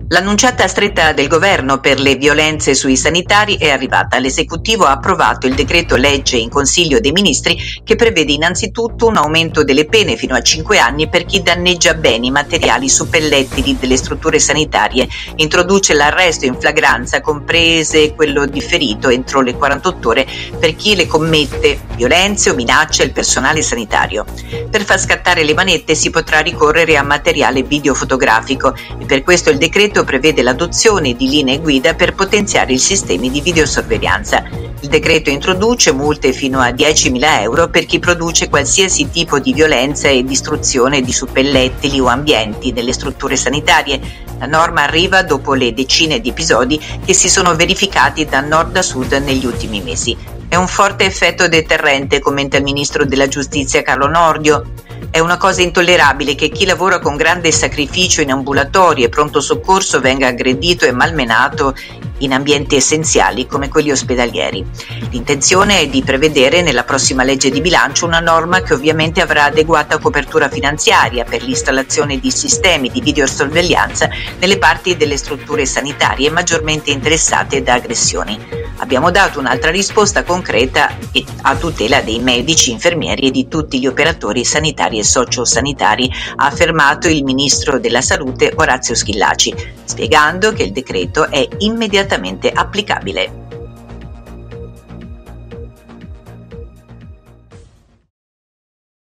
L'annunciata stretta del governo per le violenze sui sanitari è arrivata. L'esecutivo ha approvato il decreto legge in Consiglio dei Ministri che prevede innanzitutto un aumento delle pene fino a 5 anni per chi danneggia beni materiali suppellettili delle strutture sanitarie. Introduce l'arresto in flagranza, comprese quello differito entro le 48 ore per chi le commette, violenze o minaccia il personale sanitario. Per far scattare le manette si potrà ricorrere a materiale videofotografico e per questo il decreto prevede l'adozione di linee guida per potenziare i sistemi di videosorveglianza. Il decreto introduce multe fino a 10.000 euro per chi produce qualsiasi tipo di violenza e distruzione di suppellettili o ambienti nelle strutture sanitarie. La norma arriva dopo le decine di episodi che si sono verificati da nord a sud negli ultimi mesi. È un forte effetto deterrente, commenta il ministro della Giustizia Carlo Nordio. È una cosa intollerabile che chi lavora con grande sacrificio in ambulatori e pronto soccorso venga aggredito e malmenato in ambienti essenziali come quelli ospedalieri. L'intenzione è di prevedere nella prossima legge di bilancio una norma che ovviamente avrà adeguata copertura finanziaria per l'installazione di sistemi di videosorveglianza nelle parti delle strutture sanitarie maggiormente interessate da aggressioni. Abbiamo dato un'altra risposta concreta a tutela dei medici, infermieri e di tutti gli operatori sanitari e sociosanitari, ha affermato il ministro della Salute Orazio Schillaci, spiegando che il decreto è immediatamente applicabile.